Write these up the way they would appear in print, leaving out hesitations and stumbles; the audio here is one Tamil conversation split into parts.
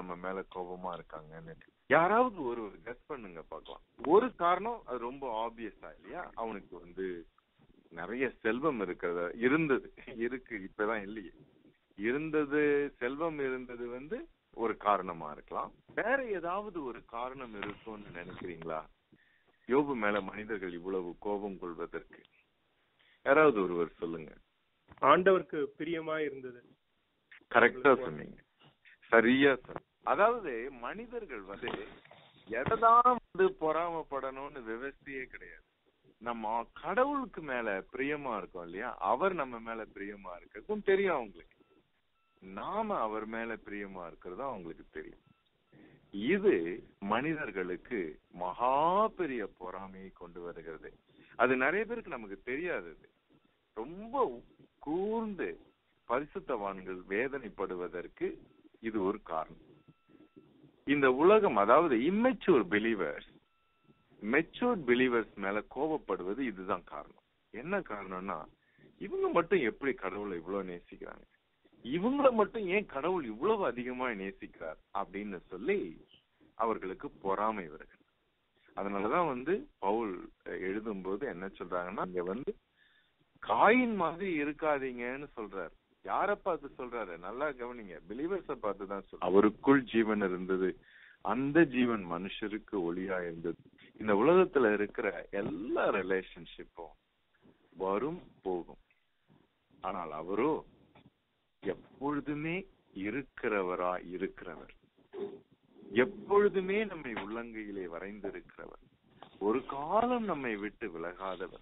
நம்ம மேல கோபமா இருக்காங்கன்னு யாராவது ஒரு கெஸ் பண்ணுங்க பார்க்கலாம். ஒரு காரணம் அது ரொம்ப ஆப்வியஸா இல்லையா, அவனுக்கு நிறைய செல்வம் இருக்கு, இப்பதான் இல்லையே. இருந்தது, செல்வம் இருந்தது ஒரு காரணமா இருக்கலாம். வேற ஏதாவது ஒரு காரணம் இருக்கும்னு நினைக்கிறீங்களா யோபு மேல மனிதர்கள் இவ்வளவு கோபம் கொள்வதற்கு? யாராவது ஒருவர் சொல்லுங்க. ஆண்டவருக்கு பிரியமா இருந்தது. கரெக்டா சொன்னீங்க, சரியா சொன்னீங்க. அதாவது மனிதர்கள் எதான் பொறாமப்படணும்னு விவசாயே கிடையாது. நம்ம கடவுளுக்கு மேல பிரியமா இருக்கோம் இல்லையா, அவர் நம்ம மேல பிரியமா இருக்கும் தெரியும் அவங்களுக்கு, நாம அவர் மேல பிரியமா இருக்கிறதா அவங்களுக்கு தெரியும். இது மனிதர்களுக்கு மகா பெரிய பொறாமையை கொண்டு வருகிறது. அது நிறைய பேருக்கு நமக்கு தெரியாது. ரொம்ப கூர்ந்து பரிசுத்தவான்கள் வேதனைப்படுவதற்கு இது ஒரு காரணம். இந்த உலகம், அதாவது இம்மெச்சூர் பிலீவர்ஸ் மெச்சூர்ட் பிலீவர்ஸ் மேல கோபப்படுவது இதுதான் காரணம். என்ன காரணம்னா, இவங்க மட்டும் எப்படி கடவுளை இவ்வளவு நேசிக்கிறாங்க, இவங்களை மட்டும் ஏன் கடவுள் இவ்வளவு அதிகமா நேசிக்கிறார் அப்படின்னு சொல்லி அவர்களுக்கு பொறாமை வருகிறது. அதனாலதான் பவுல் எழுதும்போது என்ன சொல்றாங்கன்னா, இங்க காயின் மாதிரி இருக்காதீங்கன்னு சொல்றாரு. யார பார்த்து சொல்றாரு நல்லா கவனிங்க, பிலீவர்ஸ பார்த்துதான் சொல்ற. அவருக்குள் ஜீவன் இருந்தது, அந்த ஜீவன் மனுஷருக்கு ஒளியா இருந்தது. இந்த உலகத்துல இருக்கிற எல்லா ரிலேஷன்ஷிப்பும் வரும் போகும், ஆனால் அவரோ எப்பொழுதுமே இருக்கிறவரா இருக்கிறவர், எப்பொழுதுமே நம்மை உள்ளங்கையிலே வரைந்திருக்கிறவர், ஒரு காலம் நம்மை விட்டு விலகாதவர்.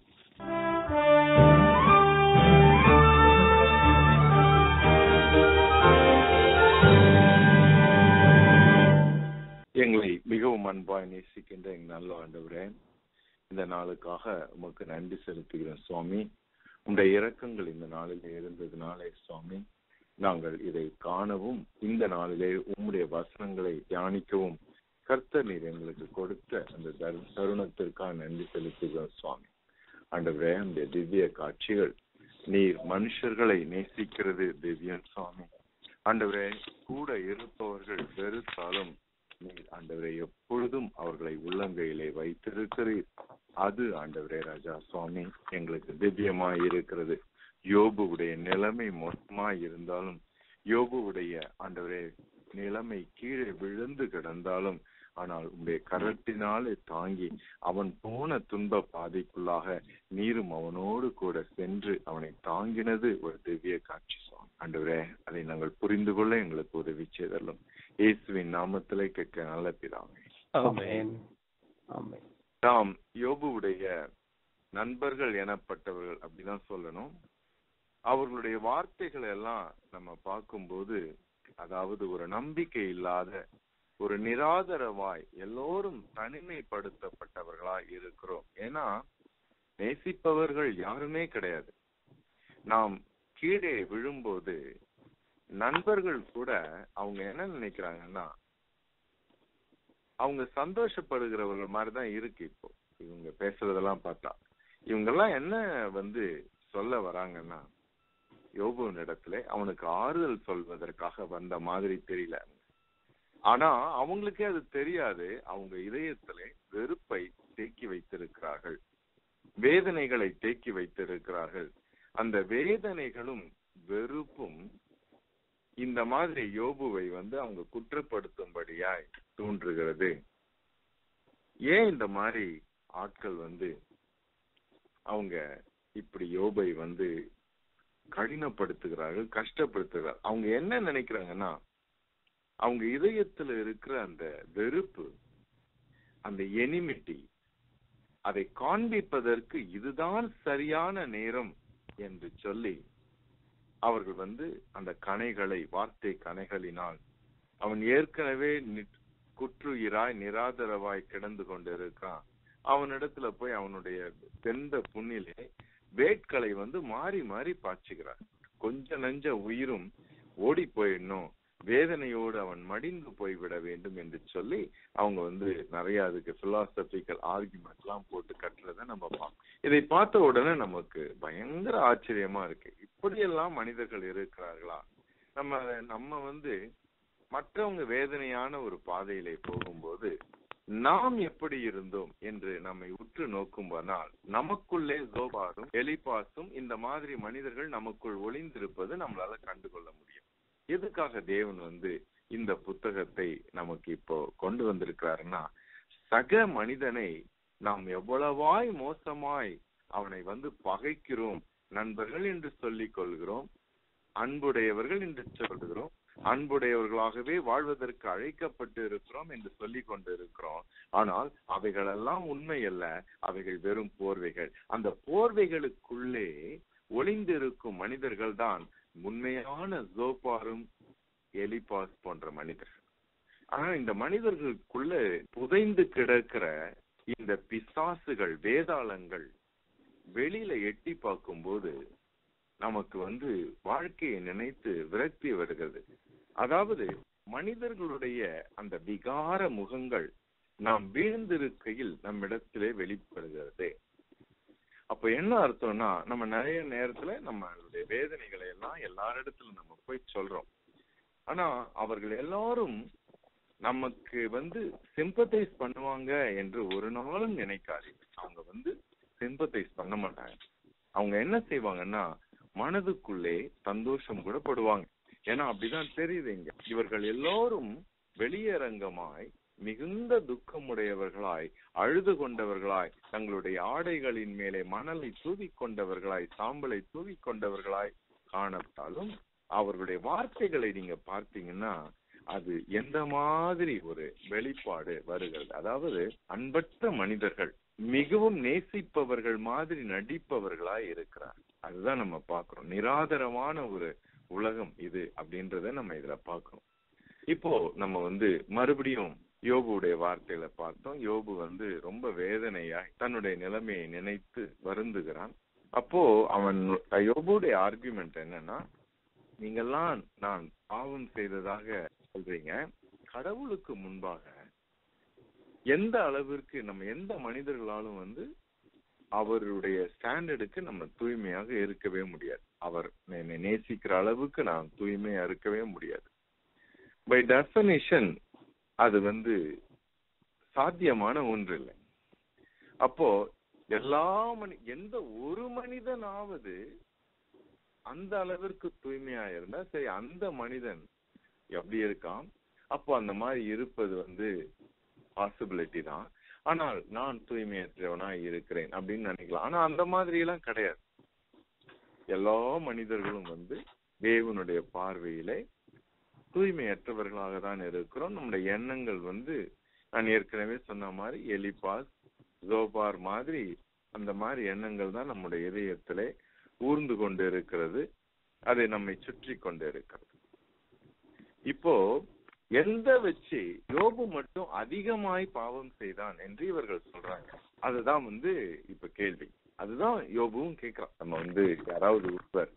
எங்களை மிகவும் அன்பாய் நேசிக்கின்ற எங்கள் நல்ல ஆண்டவரே, இந்த நாளுக்காக உமக்கு நன்றி செலுத்துகிறேன் சுவாமி. உங்களுடைய இரக்கங்கள் இந்த நாளிலே இருந்ததுனாலே சுவாமி, நாங்கள் இதை காணவும் இந்த நாளிலே உம்முடைய வசனங்களை தியானிக்கவும் கர்த்தர் நீர் எங்களுக்கு கொடுத்த அந்த தருணத்திற்காக நன்றி செலுத்துகிறோம் சுவாமி. ஆண்டவரே, அந்த திவ்ய காட்சிகள் நீர் மனுஷர்களை நேசிக்கிறது திவ்யம் சுவாமி. ஆண்டவரே, கூட இருப்பவர்கள் வெறுத்தாலும் நீர் ஆண்டவரே எப்பொழுதும் அவர்களை உள்ளங்கையிலே வைத்திருக்கிறீர். அது ஆண்டவரே ராஜா சுவாமி எங்களுக்கு திவ்யமாய் இருக்கிறது. யோபுவுடைய நிலைமை மோசமாய் இருந்தாலும், யோபுவுடைய ஆண்டவரே நிலைமை கீழே விழுந்து கிடந்தாலும், ஆனால் உங்களுடைய கரத்தினாலே தாங்கி அவன் போன துன்ப பாதைக்குள்ளாக நீரும் அவனோடு கூட சென்று அவனை தாங்கினது ஒரு திவ்ய காட்சி சுவாமி. ஆண்டவரே, அதை நாங்கள் புரிந்து கொள்ள எங்களுக்கு உதவி செய்தலும். இயேசுவின் நாமத்திலே கேட்க நல்ல பிதாவே, ஆமென். தாம் யோபுவுடைய நண்பர்கள் எனப்பட்டவர்கள் அப்படிதான் சொல்லணும். அவர்களுடைய வார்த்தைகள் எல்லாம் நம்ம பார்க்கும்போது, அதாவது ஒரு நம்பிக்கை இல்லாத, ஒரு நிராதரவாய், எல்லோரும் தனிமைப்படுத்தப்பட்டவர்களாய் இருக்கிறோம். ஏன்னா நேசிப்பவர்கள் யாருமே கிடையாது. நாம் கீழே விழும்போது நண்பர்கள் கூட அவங்க என்ன நினைக்கிறாங்கன்னா, அவங்க சந்தோஷப்படுகிறவர்கள் மாதிரிதான் இருக்கு. இப்போ இவங்க பேசுறதெல்லாம் பார்த்தா இவங்கெல்லாம் என்ன சொல்ல வராங்கன்னா, யோபுவின் இடத்துல அவனுக்கு ஆறுதல் சொல்வதற்காக வந்த மாதிரி தெரியல. ஆனா அவங்களுக்கே அது தெரியாது. அவங்க இதயத்திலே வெறுப்பை தேக்கி வைத்திருக்கிறார்கள், வேதனைகளை தேக்கி வைத்திருக்கிறார்கள். அந்த வேதனைகளும் வெறுப்பும் இந்த மாதிரி யோபுவை அவங்க குற்றப்படுத்தும்படியாய் தோன்றுகிறது. ஏன் இந்த மாதிரி ஆட்கள் அவங்க இப்படி யோபை கடினப்படுத்துகிறார்கள், கஷ்டப்படுத்துகிறார்கள்? அவங்க என்ன நினைக்கிறாங்கன்னா, அவங்க இதயத்துல இருக்கிற அந்த வெறுப்பு, அந்த எனிமிட்டி, அதை காண்பிப்பதற்கு இதுதான் சரியான நேரம் என்று சொல்லி அவர்கள் அந்த கணைகளை, வார்த்தை கணைகளினால், அவன் ஏற்கனவே குற்றுயிராய் நிராதரவாய் கிடந்து கொண்டிருக்கான், அவனிடத்துல போய் அவனுடைய தெந்த புண்ணிலே வேட்களை மாறி மாறி பாய்ச்சுகிறார். கொஞ்ச நஞ்ச உயிரும் ஓடி போயிடணும், வேதனையோடு அவன் மடிந்து போய்விட வேண்டும் என்று சொல்லி அவங்க நிறைய அதுக்கு பிலாசபிக்கல் ஆர்குமெண்ட் எல்லாம் போட்டு கட்டுறத நம்ம பார்க்கணும். இதை பார்த்த உடனே நமக்கு பயங்கர ஆச்சரியமா இருக்கு. இப்படியெல்லாம் மனிதர்கள் இருக்கிறார்களா? நம்ம மற்றவங்க வேதனையான ஒரு பாதையிலே போகும்போது நாம் எப்படி இருந்தோம் என்று நம்மை உற்று நோக்கும்போனால் நமக்குள்ளே சோபாரும் எலிபாசும் இந்த மாதிரி மனிதர்கள் நமக்குள் ஒளிந்திருப்பது நம்மளால கண்டுகொள்ள முடியும். எதுக்காக தேவன் இந்த புத்தகத்தை நமக்கு இப்போ கொண்டு வந்திருக்கிறாருன்னா, சக மனிதனை நாம் எவ்வளவாய் மோசமாய் அவனை பகைக்கிறோம், நண்பர்கள் என்று சொல்லிக் கொள்கிறோம், அன்புடையவர்கள் என்று சொல்கிறோம், அன்புடையவர்களாகவே வாழ்வதற்கு அழைக்கப்பட்டு இருக்கிறோம் என்று சொல்லிக் கொண்டு இருக்கிறோம். ஆனால் அவைகளெல்லாம் உண்மை அல்ல, அவைகள் வெறும் போர்வைகள். அந்த போர்வைகளுக்குள்ளே ஒளிந்திருக்கும் மனிதர்கள் தான் உண்மையான ஜோபாரும் எலிபாஸ் போன்ற மனிதர்கள். ஆனா இந்த மனிதர்களுக்குள்ள புதைந்து கிடக்கிற இந்த பிசாசுகள், வேதாளங்கள் வெளியில எட்டி பார்க்கும்போது நமக்கு வாழ்க்கையை நினைத்து விரக்தி வருகிறது. அதாவது மனிதர்களுடைய அந்த விகார முகங்கள் நாம் வீழ்ந்திருக்கையில் நம்மிடத்திலே வெளிப்படுகிறது. அப்ப என்ன அர்த்தம்னா, நம்ம நிறைய நேரத்துல நம்மளுடைய வேதனைகளை எல்லாம் எல்லாரிடத்துல நம்ம போய் சொல்றோம். ஆனா அவர்கள் எல்லாரும் நமக்கு சிம்பத்தைஸ் பண்ணுவாங்க என்று ஒரு நாளும் நினைக்காது. அவங்க சிம்பத்தைஸ் பண்ண மாட்டாங்க. அவங்க என்ன செய்வாங்கன்னா, மனதுக்குள்ளே சந்தோஷம் கூட படுவாங்க. ஏன்னா அப்படிதான் தெரியுது. இவர்கள் எல்லோரும் வெளியரங்கமாய் மிகுந்த துக்கமுடையவர்களாய், அழுது கொண்டவர்களாய், தங்களுடைய ஆடைகளின் மேலே மணலை தூவி கொண்டவர்களாய், சாம்பலை தூவி கொண்டவர்களாய் காணப்பட்டாலும் அவர்களுடைய வார்த்தைகளை நீங்க பார்த்தீங்கன்னா அது எந்த மாதிரி ஒரு வெளிப்பாடு வருகிறது. அதாவது அன்பற்ற மனிதர்கள் மிகவும் நேசிப்பவர்கள் மாதிரி நடிப்பவர்களாய் இருக்கிறார். அதுதான் நம்ம பார்க்கிறோம். நிராதரமான ஒரு உலகம் இது அப்படின்றத நம்ம இதுல பார்க்கிறோம். இப்போ நம்ம மறுபடியும் யோபுடைய வார்த்தைகளை பார்த்தோம். யோபு ரொம்ப வேதனையாய் தன்னுடைய நிலைமையை நினைத்து வருந்துகிறான். அப்போ யோபுடைய ஆர்குமெண்ட் என்னன்னா, நீங்கெல்லாம் நான் பாவம் செய்ததாக சொல்றீங்க, கடவுளுக்கு முன்பாக எந்த அளவிற்கு நம்ம எந்த மனிதர்களாலும் அவருடைய ஸ்டாண்டர்டுக்கு நம்ம தூய்மையாக இருக்கவே முடியாது. அவர் என்னை நேசிக்கிற அளவுக்கு நான் தூய்மையா இருக்கவே முடியாது. பை டெஃபினிஷன் அது சாத்தியமான ஒன்று இல்லை. அப்போ எந்த ஒரு மனிதனாவது அந்த அளவிற்கு தூய்மையா இருந்தா சரி, அந்த மனிதன் எப்படி இருக்கான், அப்போ அந்த மாதிரி இருப்பது பாசிபிலிட்டி தான். ஆனால் நான் தூய்மையற்றவனா இருக்கிறேன் அப்படின்னு நினைக்கலாம். ஆனா அந்த மாதிரி எல்லாம் கிடையாது. எல்லா மனிதர்களும் தேவனுடைய பார்வையிலே தூய்மையற்றவர்களாக தான் இருக்கிறோம். நம்முடைய எண்ணங்கள் நான் ஏற்கனவே சொன்ன மாதிரி எலிபாஸ், ஜோபார் மாதிரி அந்த மாதிரி எண்ணங்கள் தான் நம்முடைய இதயத்திலே ஊர்ந்து கொண்டு இருக்கிறது. அதை நம்மை சுற்றி கொண்டு இருக்கிறது. இப்போ எந்த வச்சு யோபு மட்டும் அதிகமாய் பாவம் செய்தான் என்று இவர்கள் சொல்றாங்க. அதுதான் இப்ப கேள்வி. அதுதான் யோபுவும் கேட்கிறான். நம்ம யாராவது ஒருவர்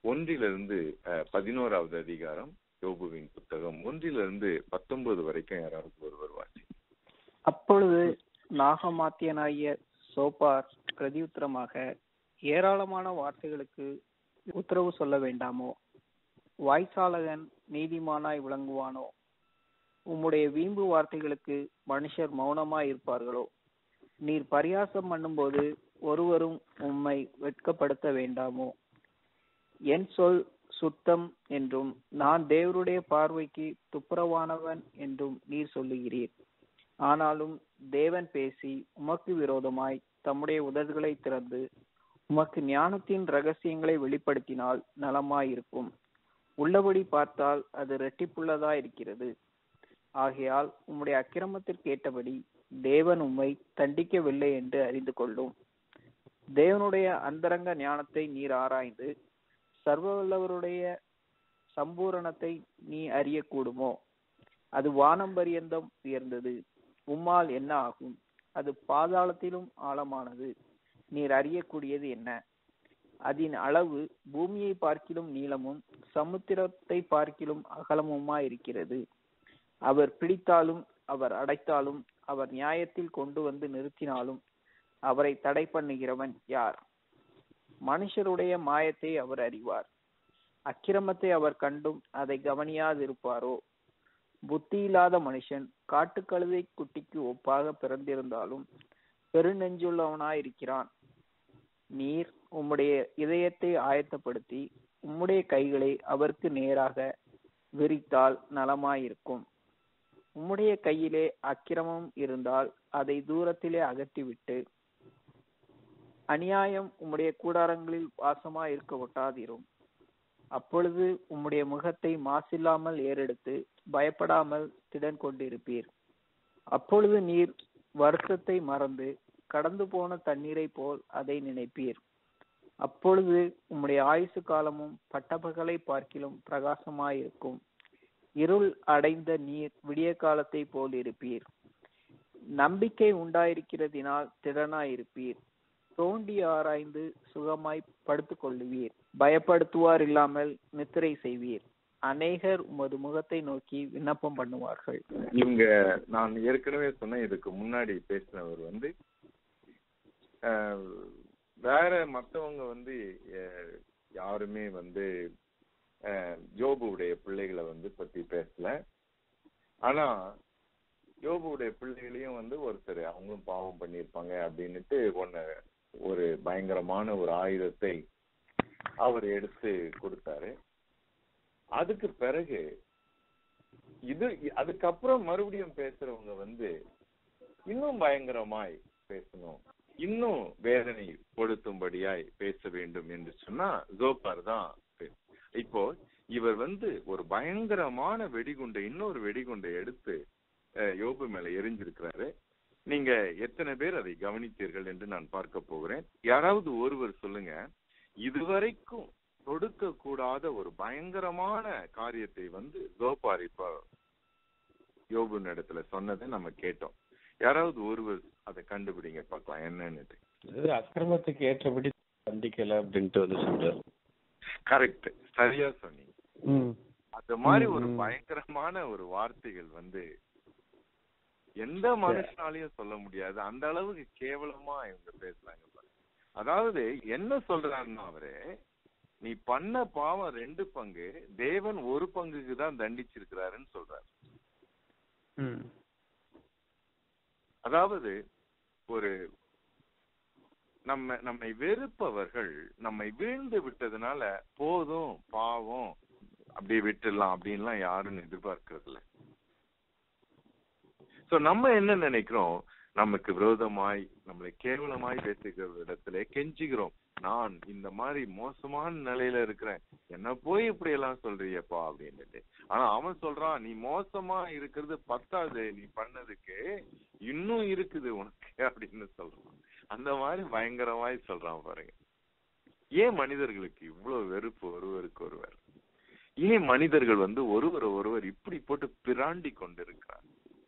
1 அதிகாரம் யோபுவின் புத்தகம் 1-19 வரைக்கும் யாராவது ஒருவர் வாசி. அப்பொழுது நாகமாத்தியனாகிய சோபார் பிரதியுத்தரமாக, ஏராளமான வார்த்தைகளுக்கு உத்தரவு சொல்ல வேண்டாமோ? வாய்சாலகன் நீதிமானாய் விளங்குவானோ? உம்முடைய வீம்பு வார்த்தைகளுக்கு மனுஷர் மௌனமாய் இருப்பார்களோ? நீர் பரியாசம் பண்ணும்போது ஒருவரும் உம்மை வெட்கப்படுத்த வேண்டாமோ? என் சொல் சுத்தம் என்றும் நான் தேவருடைய பார்வைக்கு துப்புரவானவன் என்றும் நீர் சொல்லுகிறீர். ஆனாலும் தேவன் பேசி உமக்கு விரோதமாய் தம்முடைய உதடுகளை திறந்து உமக்கு ஞானத்தின் ரகசியங்களை வெளிப்படுத்தினால் நலமாயிருக்கும். உள்ளபடி பார்த்தால் அது இரட்டிப்புள்ளதா இருக்கிறது. ஆகையால் உம்முடைய அக்கிரமத்திற்கு ஏற்றபடி தேவன் உம்மை தண்டிக்கவில்லை என்று அறிந்து கொள்ளும். தேவனுடைய அந்தரங்க ஞானத்தை நீர் ஆராய்ந்து சர்வவல்லவருடைய சம்பூரணத்தை நீ அறியக்கூடுமோ? அது வானம் பரியந்தம் உயர்ந்தது, உம்மால் என்ன ஆகும்? அது பாதாளத்திலும் ஆழமானது, நீர் அறியக்கூடியது என்ன? அதன் அளவு பூமியை பார்க்கிலும் நீளமும் சமுத்திரத்தை பார்க்கிலும் அகலமுமாயிருக்கிறது. அவர் பிடித்தாலும் அவர் அடைத்தாலும் அவர் நியாயத்தில் கொண்டு நிறுத்தினாலும் அவரை தடை பண்ணுகிறவன் யார்? மனுஷருடைய மாயத்தை அவர் அறிவார். அக்கிரமத்தை அவர் கண்டும் அதை கவனியாதிருப்பாரோ? புத்தி இல்லாத மனுஷன் காட்டுக்கழுதை குட்டிக்கு ஒப்பாக பிறந்திருந்தாலும் பெருநெஞ்சுள்ளவனாயிருக்கிறான். நீர் உம்முடைய இதயத்தை ஆயத்தப்படுத்தி உம்முடைய கைகளை அவருக்கு நேராக விரித்தால் நலமாயிருக்கும். உம்முடைய கையிலே அக்கிரமம் இருந்தால் அதை தூரத்திலே அகற்றிவிட்டு அநியாயம் உம்முடைய கூடாரங்களில் வாசமாயிருக்க ஒட்டாதிரும். அப்பொழுது உம்முடைய முகத்தை மாசில்லாமல் ஏறெடுத்து பயப்படாமல் திடன் கொண்டிருப்பீர். அப்பொழுது நீர் வருத்தத்தை மறந்து கடந்து போன தண்ணீரை போல் அதை நினைப்பீர். அப்பொழுது உம்முடைய ஆயுசு காலமும் பட்டப்பகலை பார்க்கிலும் பிரகாசமாயிருக்கும். இருள் அடைந்த நீர் விடிய காலத்தை போல் இருப்பீர். நம்பிக்கை உண்டாயிருக்கிறதினால் திடனாயிருப்பீர். தோண்டி ஆராய்ந்து சுகமாய் படுத்துக் கொள்ளுவீர். பயப்படுத்துவார் இல்லாமல் நித்திரை செய்வீர். அநேகர் உமது முகத்தை நோக்கி விண்ணப்பம் பண்ணுவார்கள். இவங்க நான் ஏற்கனவே சொன்னேன், இதுக்கு முன்னாடி பேசினவர் வேற மற்றவங்க யாருமே யோபுடைய பிள்ளைகளை பத்தி பேசல. ஆனா யோபுடைய பிள்ளைகளையும் ஒருத்தர் அவங்களும் பாவம் பண்ணியிருப்பாங்க அப்படின்னுட்டு ஒரு பயங்கரமான ஒரு ஆயுதத்தை அவர் எடுத்து கொடுத்தாரு. அதுக்கு பிறகு அதுக்கப்புறம் மறுபடியும் பேசுறவங்க இன்னும் பயங்கரமாய் பேசணும், இன்னும் வேதனை கொடுத்தும்படியாய் பேச வேண்டும் என்று சொன்னா ஜோபார் தான். இப்போ இவர் ஒரு பயங்கரமான வெடிகுண்டை, இன்னொரு வெடிகுண்டை எடுத்து யோபு மேல எரிஞ்சிருக்கிறாரு. நீங்க எத்தனை பேர் அதை கவனித்தீர்கள் என்று நான் பார்க்க போகிறேன். யாராவது ஒருவர் சொல்லுங்க, இதுவரைக்கும் தொடுக்க கூடாத ஒரு பயங்கரமான காரியத்தை ஜோபார் இப்ப யோபு இடத்துல சொன்னதை நம்ம கேட்டோம். யாராவது ஒருவர் அதை கண்டுபிடிங்க பார்க்கலாம் என்னன்னு. அக்கிரமத்துக்கு ஏற்றபடி தண்டிக்கல அப்படின்ட்டு சொல்றாரு. கரெக்ட், சரியா சொன்னீங்க. அந்த மாதிரி ஒரு பயங்கரமான ஒரு வார்த்தைகள் எந்த மனுஷனாலையும் சொல்ல முடியாது. அந்த அளவுக்கு கேவலமா இவங்க பேசுறாங்க. அதாவது என்ன சொல்றாருன்னா, அவரு நீ பண்ண பாவம் 2 பங்கு, தேவன் 1 பங்குக்கு தான் தண்டிச்சிருக்கிறாருன்னு சொல்றாரு. அதாவது ஒரு நம்மை வெறுப்பவர்கள் நம்மை வீழ்ந்து விட்டதுனால போதும் பாவம் அப்படியே விட்டுடலாம் அப்படின்லாம் யாரும் எதிர்பார்க்கறது இல்லை. சோ நம்ம என்ன நினைக்கிறோம், நமக்கு விரோதமாய் நம்மளை கேவலமாய் பேசுகிற இடத்துல கெஞ்சுகிறோம், நான் இந்த மாதிரி மோசமான நிலையில இருக்கிறேன், என்ன போய் இப்படி எல்லாம் சொல்றியப்பா அப்படின்னு. ஆனா அவன் சொல்றான், நீ மோசமா இருக்கிறது பத்தாது, நீ பண்ணதுக்கு இன்னும் இருக்குது உனக்கு அப்படின்னு சொல்றான். அந்த மாதிரி பயங்கரமாய் சொல்றான் பாருங்க. ஏன் மனிதர்களுக்கு இவ்வளவு வெறுப்பு ஒருவருக்கு ஒருவர்? ஏன் மனிதர்கள் ஒருவர் ஒருவர் இப்படி போட்டு பிராண்டி கொண்டிருக்கிறார்?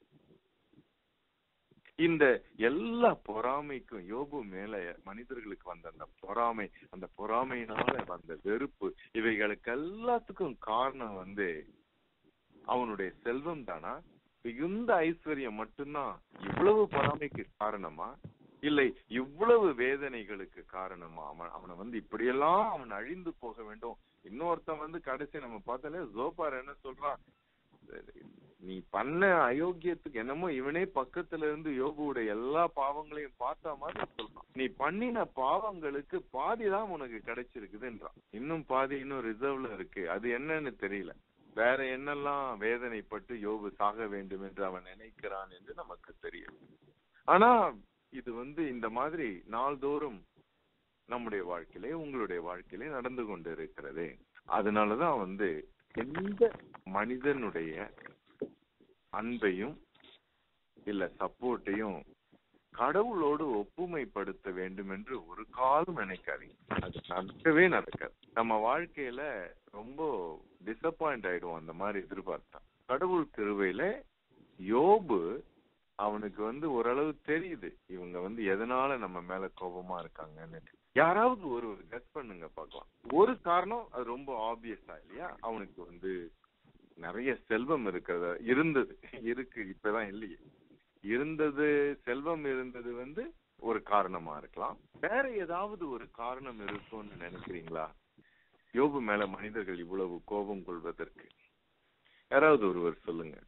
இந்த எல்லா பொறாமைக்கும் யோபு மேல மனிதர்களுக்கு வந்த அந்த பொறாமையினால வந்த வெறுப்பு, இவைகளுக்கு எல்லாத்துக்கும் காரணம் அவனுடைய செல்வம் தானா? மிகுந்த ஐஸ்வர்யம் மட்டும்தான் இவ்வளவு பொறாமைக்கு காரணமா? இல்லை இவ்வளவு வேதனைகளுக்கு காரணமா? அவனை இப்படியெல்லாம் அவன் அழிந்து போக வேண்டும். இன்னொருத்தன் கடைசி நம்ம பார்த்தாலே ஜோபார் என்ன சொல்றான், நீ பண்ண அயோக்கியத்துக்கு என்னமோ இவனே பக்கத்துல இருந்து யோபுடைய எல்லா பாவங்களையும் பார்த்த மாதிரி சொல்றான். நீ பண்ணின பாவங்களுக்கு பாதிதான் உனக்கு கிடைச்சிருக்குதுன்றான். இன்னும் பாதி இன்னும் ரிசர்வ்ல இருக்கு. அது என்னன்னு தெரியல. வேற என்னெல்லாம் வேதனைப்பட்டு யோபு சாக வேண்டும் என்று அவன் நினைக்கிறான் என்று நமக்கு தெரியும். ஆனா இது இந்த மாதிரி நாள்தோறும் நம்முடைய வாழ்க்கையிலே உங்களுடைய வாழ்க்கையிலே நடந்து கொண்டு இருக்கிறது. அதனாலதான் எந்த மனிதனுடைய அன்பையும் இல்ல சப்போர்ட்டையும் கடவுளோடு ஒப்புமைப்படுத்த வேண்டும் என்று ஒரு காலம் நினைக்காதீங்க. அது நடக்கவே நடக்காது. நம்ம வாழ்க்கையில ரொம்ப டிசப்பாயிண்ட் ஆயிடுவோம் அந்த மாதிரி எதிர்பார்த்தா. கடவுள் கிருபையில யோபு அவனுக்கு ஓரளவு தெரியுது இவங்க எதனால நம்ம மேல கோபமா இருக்காங்கன்னு. யாராவது ஒரு கெஸ் பண்ணுங்க பார்க்கலாம். ஒரு காரணம் அது ரொம்ப ஆப்வியஸா இல்லையா, அவனுக்கு நிறைய செல்வம் இருந்தது, இருக்கு, இப்பதான் இல்லையே. இருந்தது, செல்வம் இருந்தது ஒரு காரணமா இருக்கலாம். வேற ஏதாவது ஒரு காரணம் இருக்கும்னு நினைக்கிறீங்களா யோபு மேல மனிதர்கள் இவ்வளவு கோபம் கொள்வதற்கு? யாராவது ஒருவர் சொல்லுங்க.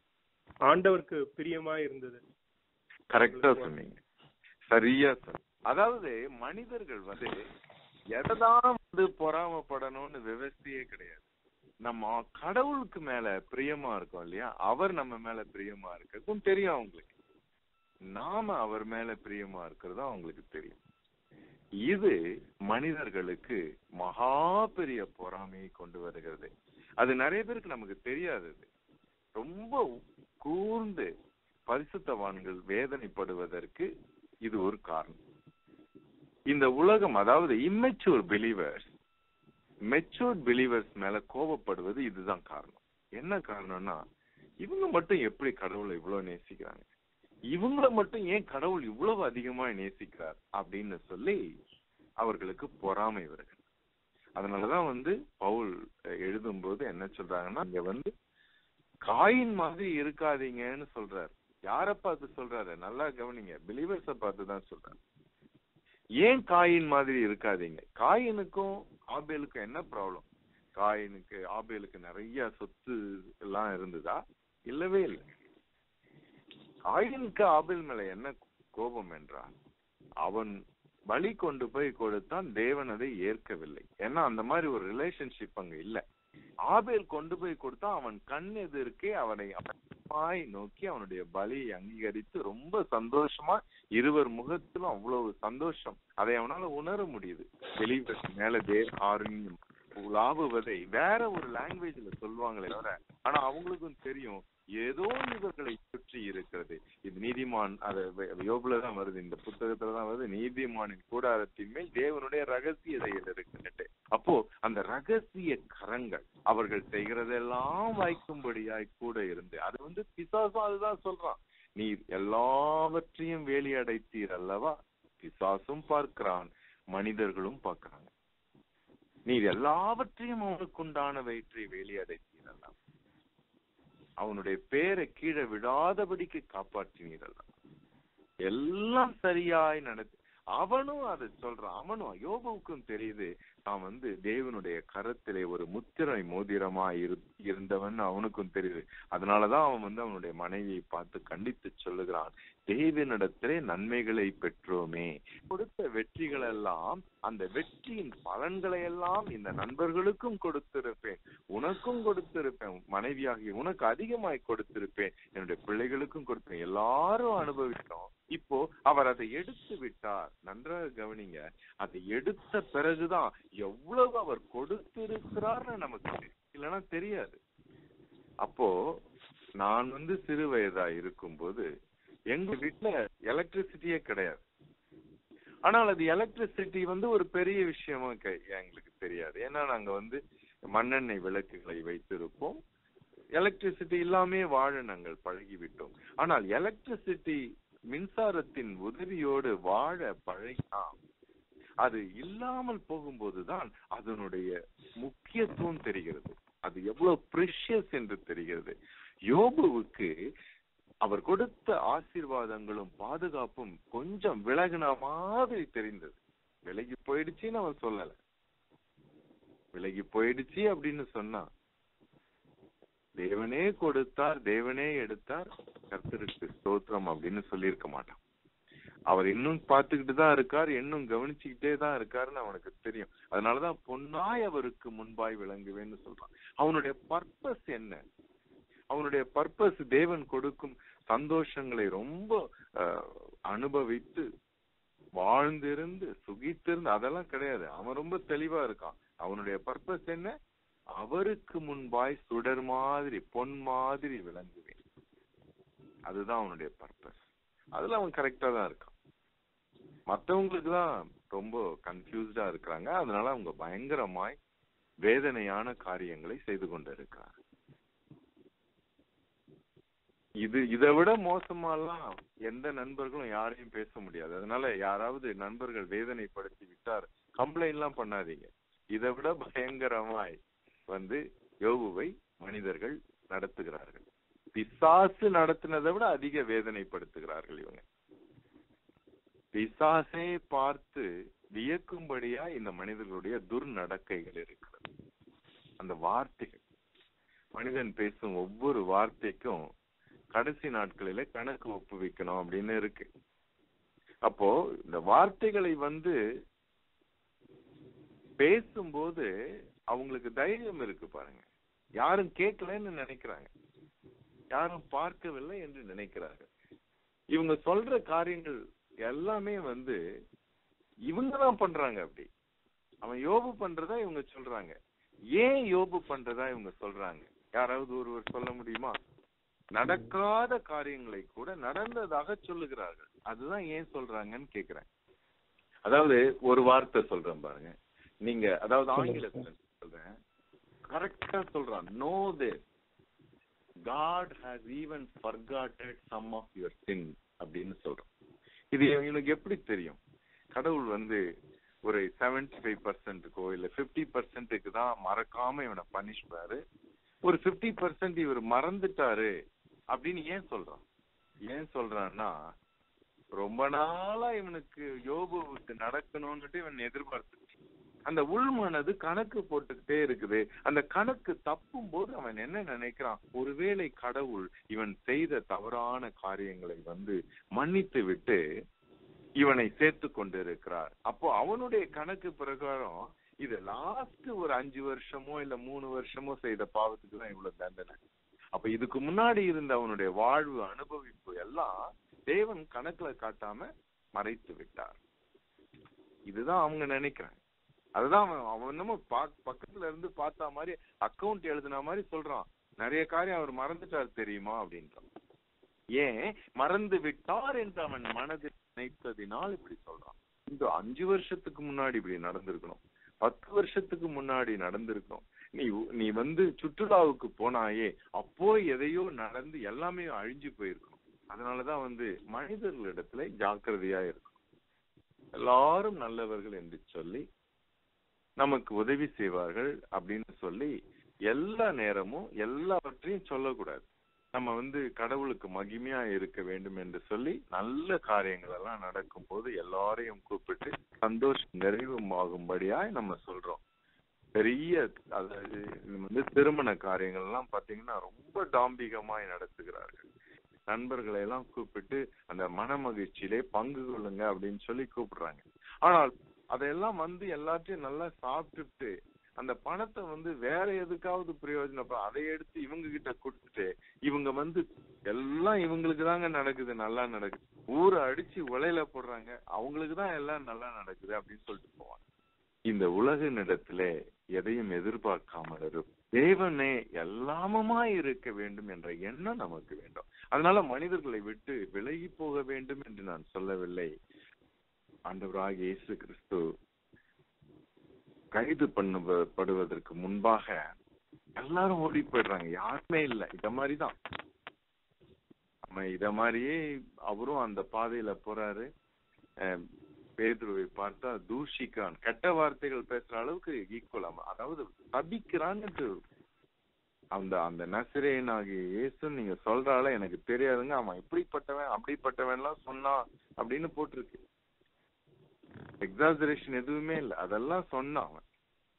ஆண்டவருக்கு பிரியமா இருந்தது. கரெக்டா சொன்னீங்க, சரியா சொன்னீங்க. அதாவது மனிதர்கள் வந்து எதான் பொறாமப்படணும்னு விவசாயே கிடையாது. நம்ம கடவுளுக்கு மேல பிரியமா இருக்கோம் இல்லையா, அவர் நம்ம மேல பிரியமா இருக்கிறதும் தெரியும் அவங்களுக்கு, நாம அவர் மேல பிரியமா இருக்கிறதும் அவங்களுக்கு தெரியும். இது மனிதர்களுக்கு மகா பெரிய பொறாமையை கொண்டு வருகிறது. அது நிறைய பேருக்கு நமக்கு தெரியாதது. ரொம்ப கூர்ந்து பரிசுத்தவான்கள் வேதனைப்படுவதற்கு இது ஒரு காரணம். இந்த உலகம், அதாவது இம்மெச்சூர் பிலீவர்ஸ் மெச்சூர்ட் பிலீவர்ஸ் மேல கோபப்படுவது இதுதான் காரணம். என்ன காரணம்னா, இவங்க மட்டும் எப்படி கடவுளை இவ்வளவு நேசிக்கிறாங்க, இவங்கள மட்டும் ஏன் கடவுள் இவ்வளவு அதிகமா நேசிக்கிறார் அப்படின்னு சொல்லி அவர்களுக்கு பொறாமை வருகிறது. அதனாலதான் வந்து பவுல் எழுதும்போது என்ன சொல்றாங்கன்னா, இங்க வந்து காயின் மாதிரி இருக்காதீங்கன்னு சொல்றாரு. யார பார்த்து சொல்றாரு? நல்லா கவனிங்க, பிலீவர்ஸ பார்த்து தான் சொல்றாரு. ஏன் காயின் மாதிரி இருக்காதீங்க? காயினுக்கும் ஆபேலுக்கும் என்ன ப்ராப்ளம்? ஆபேலுக்கு நிறைய சொத்து எல்லாம் இருந்ததா? இல்லவே இல்லை. காயினுக்கு ஆபேல் மேல என்ன கோபம் என்றால், அவன் பலி கொண்டு போய் கொடுத்தான், தேவன் அதை ஏற்கவில்லை. ஏன்னா அந்த மாதிரி ஒரு ரிலேஷன்ஷிப் அங்க இல்ல. ஆபேல் கொண்டு போய் கொடுத்தா அவன் கண் எதிர்க்கே அவனை நோக்கி அவனுடைய பலியை அங்கீகரித்து ரொம்ப சந்தோஷமா, இருவர் முகத்திலும் அவ்வளவு சந்தோஷம், அதை அவனால உணர முடியுது. வெளியே மேல ஆர்வம் உலாவுவதை வேற ஒரு லாங்குவேஜ்ல சொல்லுவாங்களே தவிர, ஆனா அவங்களுக்கும் தெரியும் ஏதோ இவர்களை சுற்றி இருக்கிறது. இது நீதிமான், அது யோபுலதான் வருது, இந்த புத்தகத்துலதான் வருது, நீதிமானின் கூடாரத்தின் மேல் தேவனுடைய ரகசிய செயல் இருக்குன்னுட்டு. அப்போ அந்த ரகசிய கரங்கள் அவர்கள் செய்கிறதெல்லாம் வாய்க்கும்படியாய் கூட இருந்து, அது வந்து பிசாசும் அதுதான் சொல்றான், நீர் எல்லாவற்றையும் வேலி அடைத்தீர் அல்லவா, பிசாசும் பார்க்கிறான், மனிதர்களும் பார்க்கிறாங்க, நீர் எல்லாவற்றையும் அவனுக்கு உண்டான வயிற்றை வேலி அடைத்தீர் அல்லவா, அவனுடைய பேரை கீழே விடாதபடிக்கு காப்பாற்றினீரல்ல, எல்லாம் சரியாய் நடத்தி. அவனும் அதை சொல்றான். அவனும், யோபுவுக்கும் தெரியுது நான் வந்து தேவனுடைய கரத்திலே ஒரு முத்திரை மோதிரமா இருந்தவன் அவனுக்கும் தெரியுது. அதனாலதான் அவன் வந்து அவனுடைய மனைவியை பார்த்து கண்டித்து சொல்லுகிறான், தேவனிடத்திலே நன்மைகளை பெற்றோமே, கொடுத்த வெற்றிகள் எல்லாம், அந்த வெற்றியின் பலன்களை எல்லாம் இந்த நண்பர்களுக்கும் கொடுத்திருப்பேன், உனக்கும் கொடுத்திருப்பேன், மனைவியாகி உனக்கு அதிகமாய் கொடுத்திருப்பேன், என்னுடைய பிள்ளைகளுக்கும் கொடுப்பேன், எல்லாரும் அனுபவித்தோம். இப்போ அவர் அதை எடுத்து விட்டார். நன்றாக கவனிங்க, அதை எடுத்த பிறகுதான் எவ்வளவு அவர் கொடுத்திருக்கிறார்னு நமக்கு இல்லைன்னா தெரியாது. அப்போ நான் வந்து சிறு வயதா இருக்கும்போது எங்க வீட்டுல எலக்ட்ரிசிட்டியே கிடையாது. ஆனால் அது எலக்ட்ரிசிட்டி வந்து ஒரு பெரிய விஷயமா எங்களுக்கு தெரியாது. ஏன்னா நாங்க வந்து மண்ணெண்ணெய் விளக்குகளை வைத்திருப்போம். எலக்ட்ரிசிட்டி இல்லாமே வாழ நாங்கள் பழகிவிட்டோம். ஆனால் எலக்ட்ரிசிட்டி, மின்சாரத்தின் உதவியோடு வாழ பழகினோம். அது இல்லாமல் போகும்போதுதான் அதனுடைய முக்கியத்துவம் தெரிகிறது, அது எவ்வளவு ப்ரெஷியஸ் என்று தெரிகிறது. யோபுவுக்கு அவர் கொடுத்த ஆசீர்வாதங்களும் பாதுகாப்பும் கொஞ்சம் விலகின மாதிரி தெரிந்தது. விலகி போயிடுச்சுன்னு அவர் சொல்லல. விலகி போயிடுச்சு அப்படின்னு சொன்னா, தேவனே கொடுத்தார், தேவனே எடுத்தார், கர்த்தருக்கு ஸ்தோத்திரம் அப்படின்னு சொல்லியிருக்க மாட்டான். அவர் இன்னும் பார்த்துக்கிட்டு தான் இருக்கார், இன்னும் கவனிச்சுக்கிட்டே தான் இருக்காருன்னு அவனுக்கு தெரியும். அதனாலதான் பொன்னாய் அவருக்கு முன்பாய் விளங்குவேன்னு சொல்றான். அவனுடைய பர்பஸ் என்ன? அவனுடைய பர்பஸ் தேவன் கொடுக்கும் சந்தோஷங்களை ரொம்ப அனுபவித்து வாழ்ந்திருந்து சுகித்திருந்து அதெல்லாம் கிடையாது. அவன் ரொம்ப தெளிவா இருக்கான். அவனுடைய பர்பஸ் என்ன? அவருக்கு முன்பாய் சுடர் மாதிரி, பொன் மாதிரி விளங்குவேன். அதுதான் அவனுடைய பர்பஸ். அதுல அவன் கரெக்டா தான் இருக்கான். மற்றவங்களுக்கு தான் ரொம்ப கன்ஃபியூஸ்டா இருக்கிறாங்க. அதனால அவங்க பயங்கரமாய் வேதனையான காரியங்களை செய்து கொண்டு இருக்கிறாங்க. இதை விட மோசமாலாம் எந்த நண்பர்களும் யாரையும் பேச முடியாது. அதனால யாராவது நண்பர்கள் வேதனைப்படுத்தி விட்டார் கம்ப்ளைண்ட் எல்லாம் பண்ணாதீங்க. இதை விட பயங்கரமாய் வந்து யோபுவை மனிதர்கள் நடத்துகிறார்கள். பிசாசு நடத்தினதை விட அதிக வேதனைப்படுத்துகிறார்கள் இவங்க. பிசாசை பார்த்து வியக்கும்படியா இந்த மனிதர்களுடைய துர்நடக்கைகள் இருக்கிறது. அந்த வார்த்தைகள், மனிதன் பேசும் ஒவ்வொரு வார்த்தைக்கும் கடைசி நாட்களில கணக்கு ஒப்புவிக்கணும் அப்படின்னு இருக்கு. அப்போ இந்த வார்த்தைகளை பேசும்போது அவங்களுக்கு தைரியம் இருக்கு பாருங்க. யாரும் கேட்கலன்னு நினைக்கிறாங்க, யாரும் பார்க்கவில்லை என்று நினைக்கிறார்கள். இவங்க சொல்ற காரியங்கள் எல்லாமே இவங்கதான் பண்றாங்க. அப்படி அவன் யோபு பண்றதா இவங்க சொல்றாங்க. ஏன் யோபு பண்றதா இவங்க சொல்றாங்க? யாராவது ஒருவர் சொல்ல முடியுமா? நடக்காத காரியங்களை கூட நடந்ததாக சொல்லுகிறார்கள். அதுதான் ஏன் சொல்றாங்கன்னு கேக்குறேன். அதாவது ஒரு வார்த்தை சொல்றேன் பாருங்க. நீங்க அதாவது ஆங்கிலத்துல சொல்றேன், கரெக்டா சொல்றான். know this God has even forgotten some of your sins அப்படின்னு சொல்றோம். இது இவனுக்கு எப்படி தெரியும்? கடவுள் ஒரு 75%க்கோ இல்ல 50%க்கு தான் மறக்காம இவனை பனிஷ்பாரு, ஒரு 50% இவர் மறந்துட்டாரு அப்படின்னு ஏன் சொல்றான்? ஏன் சொல்றான்னா, ரொம்ப நாளா இவனுக்கு யோபுவுக்கு நடக்கணும்னுட்டு இவன் எதிர்பார்த்து அந்த உள்மனது கணக்கு போட்டுக்கிட்டே இருக்குது. அந்த கணக்கு தப்பும் போது அவன் என்ன நினைக்கிறான்? ஒருவேளை கடவுள் இவன் செய்த தவறான காரியங்களை மன்னித்து விட்டு இவனை சேர்த்து கொண்டு இருக்கிறார். அப்போ அவனுடைய கணக்கு பிரகாரம் இது லாஸ்ட் ஒரு 5 வருஷமோ இல்ல 3 வருஷமோ செய்த பாவத்துக்கு தான் இவ்வளவு தண்டனை. அப்ப இதுக்கு முன்னாடி இருந்த அவனுடைய வாழ்வு அனுபவிப்பு எல்லாம் தேவன் கணக்குல காட்டாம மறைத்து விட்டார். இதுதான் அவங்க நினைக்கிறாங்க. அதுதான் அவன் நம்ம பக்கத்துல இருந்து பார்த்தா மாதிரி அக்கௌண்ட் எழுதின மாதிரி சொல்றான். நிறைய காரியம் அவர் மறந்துட்டார் தெரியுமா அப்படின்றான். ஏன் மறந்து விட்டார் என்று அவன் மனதில் நினைத்ததினால் இப்படி சொல்றான். இந்த 5 வருஷத்துக்கு முன்னாடி இப்படி நடந்திருக்கணும், 10 வருஷத்துக்கு முன்னாடி நடந்திருக்கணும். நீ சுற்றுலாவுக்கு போனாயே அப்போ எதையோ நடந்து எல்லாமே அழிஞ்சு போயிருக்கணும். அதனாலதான் மனிதர்களிடத்துல ஜாக்கிரதையா இருக்கணும். எல்லாரும் நல்லவர்கள் என்று சொல்லி நமக்கு உதவி செய்வார்கள் அப்படின்னு சொல்லி எல்லா நேரமும் எல்லாவற்றையும் சொல்லக்கூடாது. நம்ம கடவுளுக்கு மகிமையா இருக்க வேண்டும் என்று சொல்லி நல்ல காரியங்கள் எல்லாம் நடக்கும் போது எல்லாரையும் கூப்பிட்டு சந்தோஷம் நிறைவுமாகும்படியா நம்ம சொல்றோம். பெரிய அதாவது திருமண காரியங்கள் எல்லாம் பாத்தீங்கன்னா ரொம்ப டாம்பிகமாய் நடத்துகிறார்கள். நண்பர்களை எல்லாம் கூப்பிட்டு அந்த மன மகிழ்ச்சியிலே பங்கு கொள்ளுங்க அப்படின்னு சொல்லி கூப்பிடுறாங்க. ஆனால் அதையெல்லாம் எல்லாத்தையும் நல்லா சாப்பிட்டுட்டு அந்த பணத்தை வேற எதுக்காவது பிரயோஜனம் அதை எடுத்து இவங்க கிட்ட கொடுத்துட்டு இவங்க எல்லாம் இவங்களுக்கு தாங்க நடக்குது, நல்லா நடக்குது, ஊரை அடிச்சு உலையில போடுறாங்க, அவங்களுக்கு தான் எல்லாம் நல்லா நடக்குது அப்படின்னு சொல்லிட்டு போவாங்க. இந்த உலகினிடத்துல எதையும் எதிர்பார்க்காமல் இருக்கும் தேவனே எல்லாமுமா இருக்க வேண்டும் என்ற எண்ணம் நமக்கு வேண்டும். அதனால மனிதர்களை விட்டு விலகி போக வேண்டும் என்று நான் சொல்லவில்லை. ஆண்டவராகிய இயேசு கிறிஸ்து கைது பண்ணப்படுவதற்கு முன்பாக எல்லாரும் ஓடி போயிடுறாங்க, யாருமே இல்லை. இத மாதிரிதான் இத மாதிரியே அவரும் அந்த பாதையில போறாரு. பேதுருவை பார்த்தா தூஷிக்கிறான், கெட்ட வார்த்தைகள் பேசுற அளவுக்கு ஈக்குவல். அதாவது தபிக்கிறான்னு அந்த நசரேயனாகிய இயேசு நீங்க சொல்றால எனக்கு தெரியாதுங்க, அவன் இப்படிப்பட்டவன் அப்படிப்பட்டவன் எல்லாம் சொன்னான் அப்படின்னு போட்டிருக்கு. எக்ஸாஜரேஷன் எதுவுமே இல்லை, அதெல்லாம் சொன்னான் அவன்.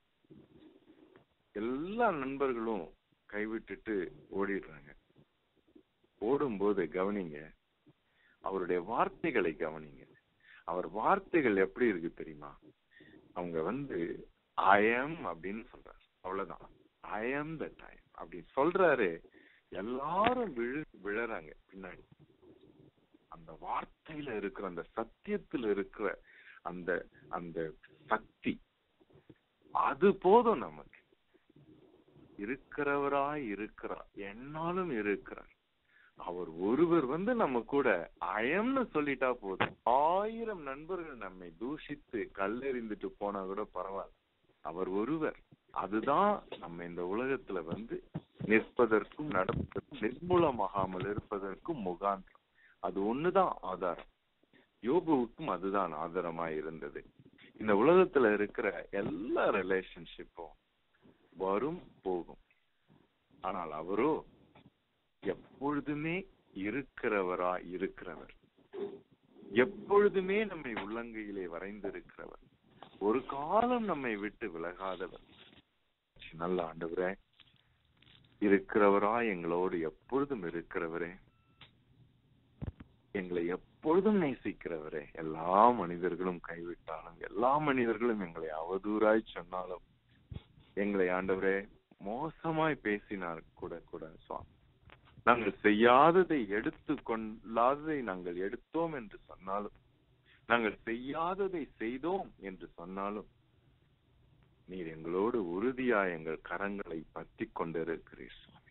எல்லா நண்பர்களும் கைவிட்டுட்டு ஓடிடுறாங்க. ஓடும்போது கவனிங்க, அவருடைய வார்த்தைகளை கவனிங்க. அவர் வார்த்தைகள் எப்படி இருக்கு தெரியுமா? அவங்க ஐ ஆம் அப்படின்னு சொல்றாரு, அவ்வளவுதான். ஐ ஆம் தட் ஐ ஆம் அப்படி சொல்றாரு. எல்லாரும் விழறாங்க பின்னாடி. அந்த வார்த்தையில இருக்கிற அந்த சத்தியத்துல இருக்கிற அந்த அந்த சக்தி அது போதும் நமக்கு. இருக்கிறவராய் இருக்கிறார், என்னாலும் இருக்கிறார். அவர் ஒருவர் நம்ம கூட அயம்னு சொல்லிட்டா போதும். 1000 நண்பர்கள் நம்மை தூஷித்து கல்லெறிந்துட்டு போனா கூட பரவாயில்ல, அவர் ஒருவர். அதுதான் நம்ம இந்த உலகத்துல நிற்பதற்கும் நடப்பதற்கும் நிர்மூலமாகாமல் இருப்பதற்கும் முகாந்திரம். அது ஒண்ணுதான் ஆதாரம். யோபுவுக்கும் அதுதான் ஆதாரமாய் இருந்தது. இந்த உலகத்துல இருக்கிற எல்லா ரிலேஷன்ஷிப்பும் வரும் போகும், ஆனால் அவரோ எப்பொழுதுமே இருக்கிறவராய் இருக்கிறவர், எப்பொழுதுமே நம்மை உள்ளங்கையிலே வரைந்திருக்கிறவர், ஒரு காலம் நம்மை விட்டு விலகாதவர். நல்ல ஆண்டவரே, இருக்கிறவராய் எங்களோடு எப்பொழுதும் இருக்கிறவரே, எங்களை எப்பொழுதும் நேசிக்கிறவரே, எல்லா மனிதர்களும் கைவிட்டாலும், எல்லா மனிதர்களும் எங்களை அவதூறாய் சொன்னாலும், எங்களை ஆண்டவரே மோசமாய் பேசினார் கூட சுவாமி, நாங்கள் செய்யாததை எடுத்துக்கொள்ளாததை நாங்கள் எடுத்தோம் என்று சொன்னாலும், நாங்கள் செய்யாததை செய்தோம் என்று சொன்னாலும், நீர் எங்களோடு உறுதியாய் எங்கள் கரங்களை பற்றி கொண்டிருக்கிறீர் சுவாமி.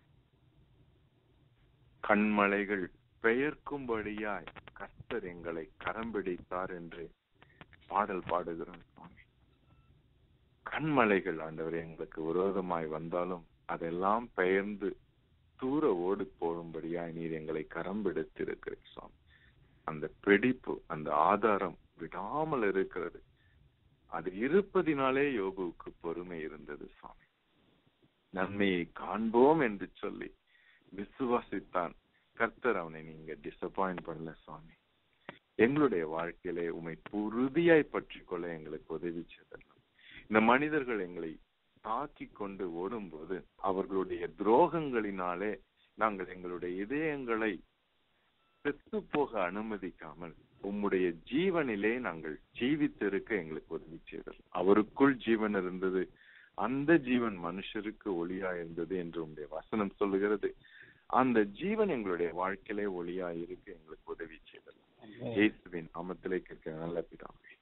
கண்மலைகள் பெயர்க்கும்படியாய் கர்த்தர் எங்களை கரம் பிடித்தார் என்று பாடல் பாடுகிறோம் சுவாமி. கண்மலைகள் ஆண்டவர் எங்களுக்கு விரோதமாய் வந்தாலும் அதெல்லாம் பெயர்ந்து தூர ஓடி போகும்படியாய் நீர் எங்களை கரம் பிடித்திருக்கிறீர் சுவாமி. அந்த பிடிப்பு, அந்த ஆதாரம் விடாமல் இருக்கிறது. அது இருப்பதினாலே யோபுவுக்கு பொறுமை இருந்தது சுவாமி. நன்மையை காண்போம் என்று சொல்லி விசுவாசித்தான். கர்த்தர் அவனை நீங்க டிசப்பாயிண்ட் பண்ணல சுவாமி. எங்களுடைய வாழ்க்கையிலே உம்மை உறுதியாய் பற்றி கொள்ள எங்களுக்கு உதவி செய்தலாம். இந்த மனிதர்கள் எங்களை தாக்கி கொண்டு ஓடும்போது அவர்களுடைய துரோகங்களினாலே நாங்கள் எங்களுடைய இதயங்களை செத்து போக அனுமதிக்காமல் உம்முடைய ஜீவனிலே நாங்கள் ஜீவித்திருக்க எங்களுக்கு உதவி செய்தல். அவருக்குள் ஜீவன் இருந்தது, அந்த ஜீவன் மனுஷருக்கு ஒளியா இருந்தது என்று உம்முடைய வசனம் சொல்லுகிறது. அந்த ஜீவன் எங்களுடைய வாழ்க்கையிலே ஒளியா இருக்க எங்களுக்கு உதவி செய்தல். இயேசுவின் நாமத்திலே கேட்க நல்ல பிதாவே,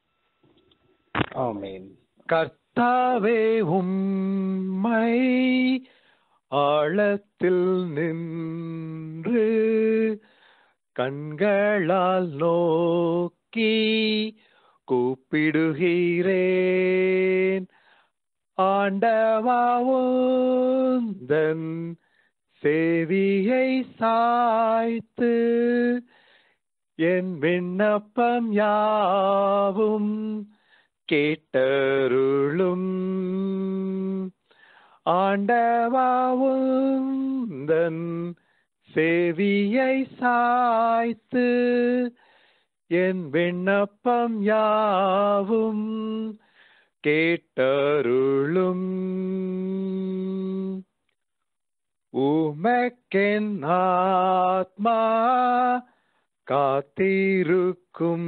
ஆமென். கர்த்தாவே உம்மை ஆழத்தில் நின்று கண்களால் நோக்கி கூப்பிடுகிறேன். ஆண்டவா உந்தன் செவியை சாய்த்து என் விண்ணப்பம் யாவும் கேட்டருளும். ஆண்டவா உந்தன் செவியை சாய்த்து என் விண்ணப்பம் யாவும் கேட்டருளும். உமக்கென் ஆத்மா காத்திருக்கும்,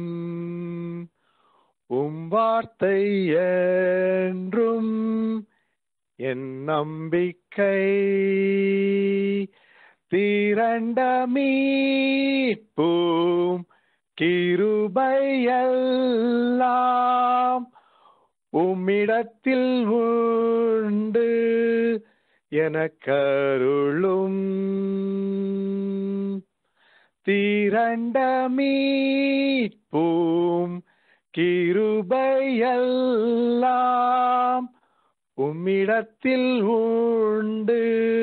உம் வார்த்தை என்றும் என் நம்பிக்கை. திரண்ட மீட்பும் கிருபையெல்லாம் உம்மிடத்தில் உண்டு எனக்கருளும். திரண்ட மீட்பும் கிருபையெல்லாம் உம்மிடத்தில் உண்டு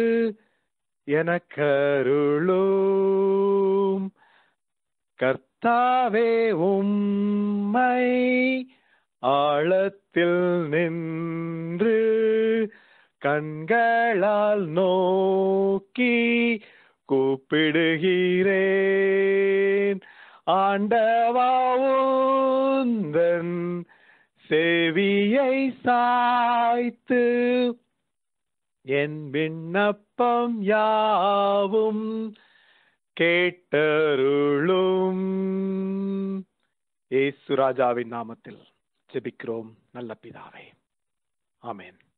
எனக்கருளும். கர்த்தாவே உம்மை ஆழத்தில் நின்று கண்களால் நோக்கி கூப்பிடுகிறேன். ஆண்டவா உந்தன் செவியை சாய்த்து என் விண்ணப்பம் யாவும் கேட்டருளும். இயேசு ராஜாவின் நாமத்தில் ஜெபிக்கிறோம் நல்ல பிதாவே, ஆமென்.